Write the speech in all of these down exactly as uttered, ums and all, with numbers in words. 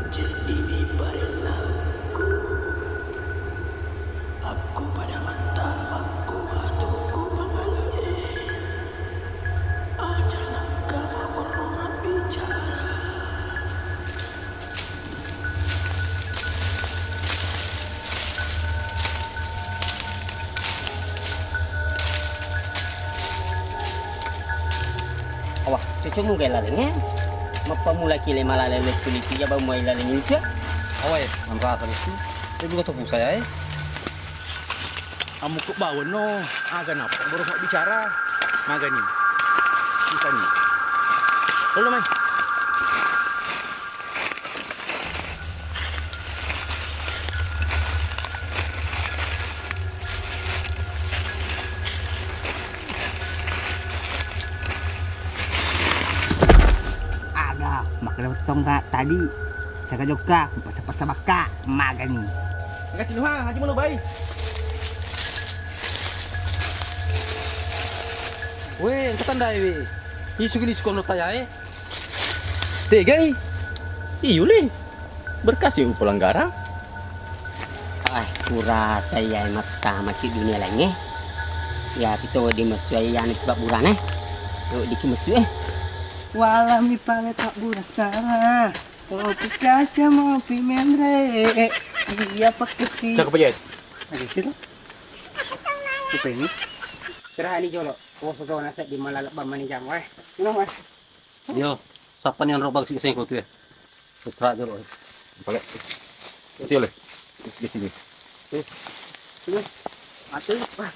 Ini perilaku aku pada mata aku matuku pangalai aja nakama borongan bicara awak cucu mu gaya lalengnya mapamula kile malala le kuliti ya ba mo lalengin siya awai angka itu itu kata bu saya eh Amu kok bawa no, aga napa baru mau bicara, maga nih, bisa nih, lalu main. Ada, makanya tonggak tadi, jaga joka, pasang-pasang baka, maga nih. Enggak sih ha, haji mau bayi. weh kita tandai weh isu gini sekolah taya eh Tegai, iyuli, berkas ya pelanggaran. ah pura saya mata mati dunia lain eh ya pito di mesui yang sebab buran eh yuk di mesui eh Walami pale tak burasara, kopi kaca mau pimendre, iya pakai sih. Cakap aja. Lagi sih tuh. Apa ini? serah ini jolo oh foto nasa di malalak ba manijam weh no mas yo siapa nih yang robak sih kesini kau tuh ya putra dulu Pakai. Itu le. Di sini. terus mati wah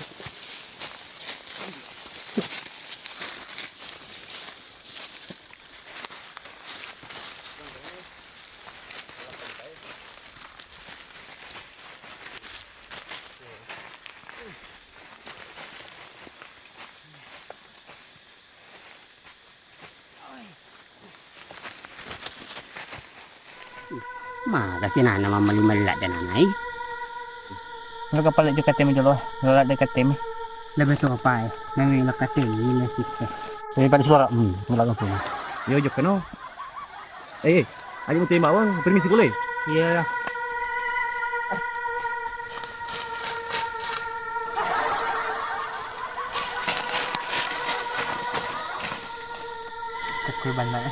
mah kasi na naman malimalila dan nanay Nggak kepala juga temi dulu, nggak dekat temi. lebih to apa eh nang nakate ni na sikte ini pada suara hmm nggak langsung Yo jok keno. Eh, aja mau terima bawang, permisi boleh? Iya. Takut banget.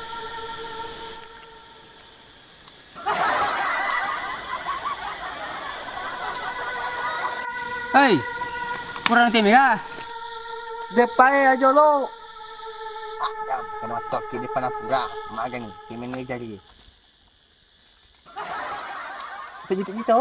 hei kurang temi ka Depai aja lo. Ya, kena tok di depan pura, maga nih, kimen nih jadi. Begitu gitu.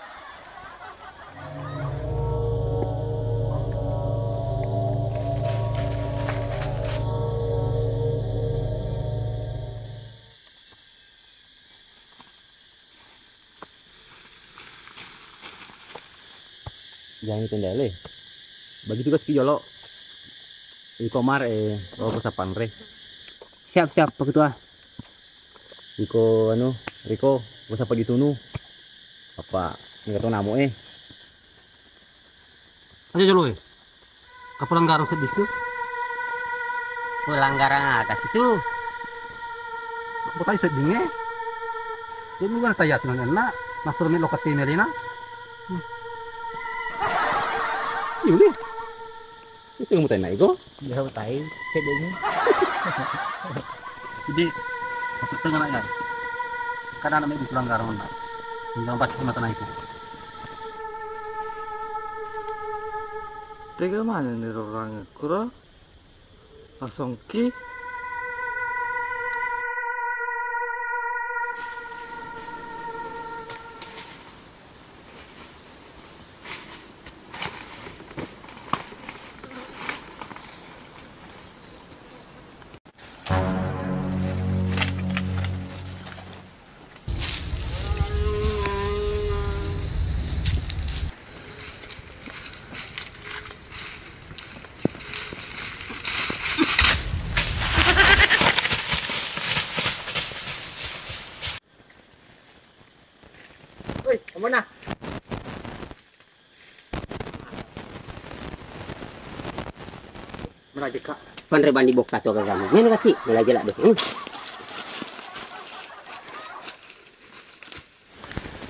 Jangan ditenda le. Bagi tugas ki jolo. Iko mar eh oh kesapan re. siap siap pak ketua Iko anu, Riko, gak apa ditunu. Apa nggak tahu namo eh. aja dulu eh kapulang garang sedih tuh pelanggaran atas itu bukan sedihnya dia bukan tayat dengan enak masuk min lokat timerina Yuli. Itu yang mau tanya Iko. Ya utai, sedenya. jadi masuk tengah ya karena namanya di pelanggaran nak tinggal pas cuma tanah itu Tega mana nih orangnya kurang langsung ki Woi, kemana? Mana aja kak? Pandre bandi bok satu ke kamu. Ini kaki, mulai jelak deh. Hmm.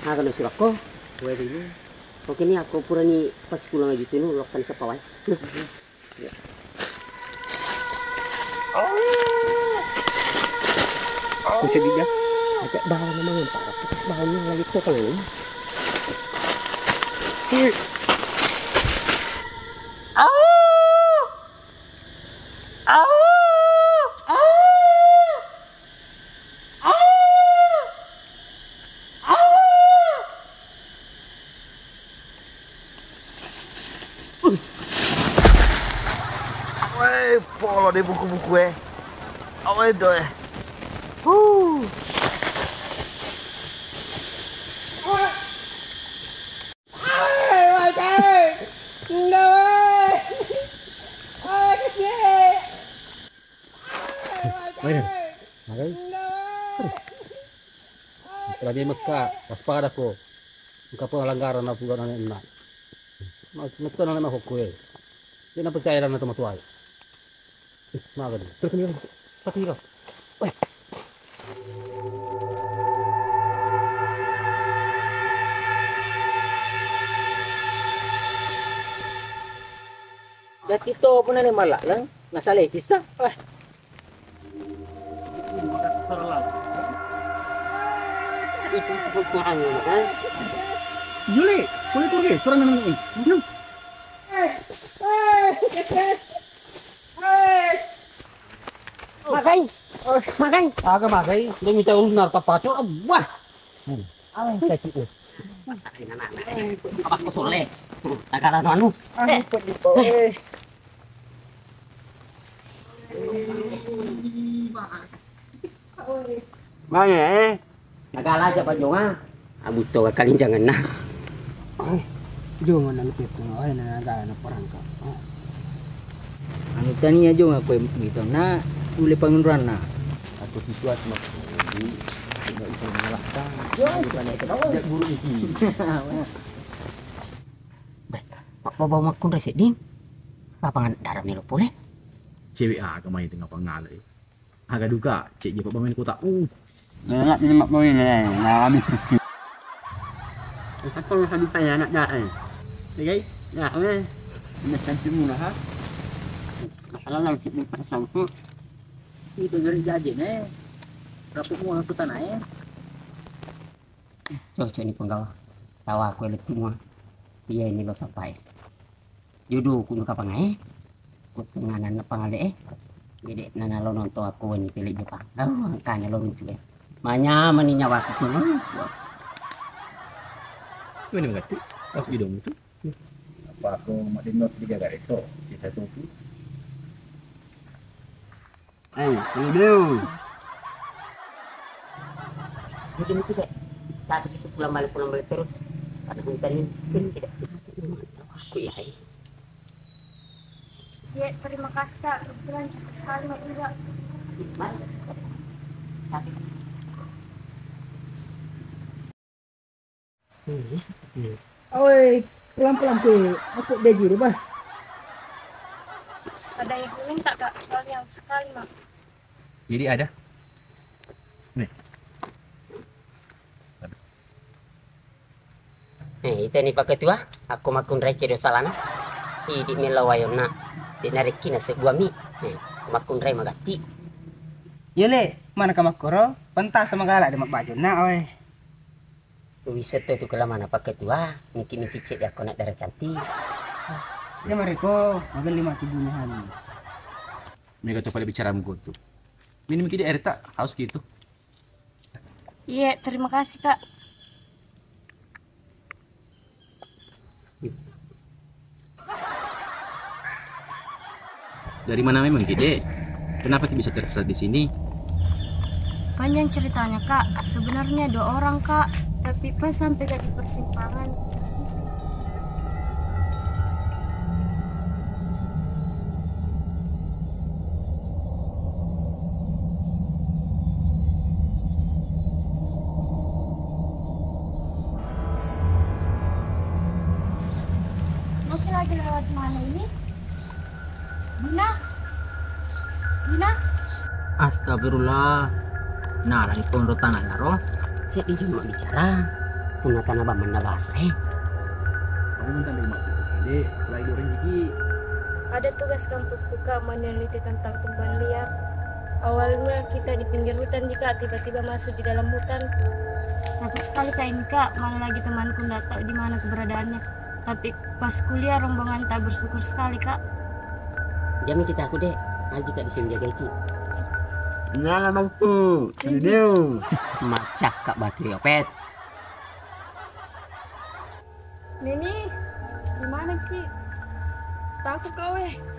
Aga no surako. Pwede ni. Oke ni ako pura ni pas pulang aja tu lokkan sa pawai. Bisa dia. Ajak bawa naman yung para. Bawa niya lagi to kalau ni. Weh, polo di buku-buku eh. Awe do eh. Huh. Ayun. Magay. Setelah dia Mekah, waspada ko. Mekah po langgaran na puga na na. Mekah na na ko eh. Dia na percaya lang na tumatuay. Eh, magay. Terus niyo. Pati ka. Weh. Dat ito po na ni malak lang. Nasa lekis ah. Wah. Itu kebutuhan kan? Juli, boleh pergi. Surang nang ini. Makai. Makai. Aga magay. Dia minta unar papaco. Wah. Awe kaki tu. Masakin anak-anak. Apa ko sole? Tagalan anu. Eh, pwede po eh. Mana eh? Nagala sa panyunga. Abuto ka kalinjangan na. Jangan nak pepo, ay na nagana na parang ka. Anu tani aja ngaku gitu na boleh panguran na. Atau situasi mak. Tidak bisa mengalahkan. Bukan itu. Tidak guru iki. Pak bawa makun resik ding. Kapangan darah melo boleh? Cewek ah kemai tengah pangal eh. Agak duka cek je pak pemain kota. Uh. Nak ni mak main eh, ngalami. Apa yang habis tanya anak dah eh. Okey, ya eh. Nak cantik mula ha. Masalah lah cik ni pasang tu. Itu gari jadi ne. Berapa mua aku tanah eh. Cocok ni penggawa. Tawa aku letu mua. Dia ini lo sampai. Jodoh ku kapan eh. Kutenganan pangale eh. Jadi nana lo nonton aku ni pilih Jepang. Oh, kan lo lucu eh. Manya meninya waktu tu. Mana mengerti? Pas hidung itu. Apa aku mak dinot tiga garis tu. Sisa tu. Eh, dulu. Mungkin itu deh. Saat itu pulang balik pulang balik terus. Karena hutan ini kan tidak aku ya. Ya, terima kasih Kak. Kebetulan cepat sekali Mak Ira. Mari. Tapi ini seperti Oi, pelan-pelan tu. Aku dah jiru bah. Ada yang minta Kak, soalnya sekali Mak. Jadi ada. Eh, itu ni pakai tua. Aku makun reke do salana. Idi melawayon na. Di nariki na sebuah mi. Eh, makun rek magati. Ya le, mana ka makoro? Pentas sama galak de mak baju na oi. Wisata tu kalau mana pakai tua. Mungkin-mungkin cek aku nak darah cantik. Ya mereka magan lima tubuhan. Mereka coba bicara mengko tu. Minum kita air tak haus gitu. Iya, terima kasih Kak. Dari mana memang Gede? Kenapa bisa tersesat di sini? Panjang ceritanya Kak. Sebenarnya dua orang Kak. Tapi pas sampai ke persimpangan. Mungkin lagi lewat mana ini? Dina? Dina? Astagfirullah. Nah, lagi pondok tanah naro. Saya pinjam mak bicara. Tuna tanah baman na basa eh. Kamu minta lima puluh dek, lagi orang gigi. Ada tugas kampusku kak meneliti tentang tumbuhan liar. Awalnya kita di pinggir hutan jika tiba-tiba masuk di dalam hutan. Takut sekali kak ini kak, mana lagi temanku nggak tahu di mana keberadaannya. Tapi pas kuliah rombongan tak bersyukur sekali kak. Jamin kita aku deh. Aji kak disini jaga iki. Nyala bangku. Video. Mas cakap batu yopet. Nini, gimana Ki? Takut kau eh.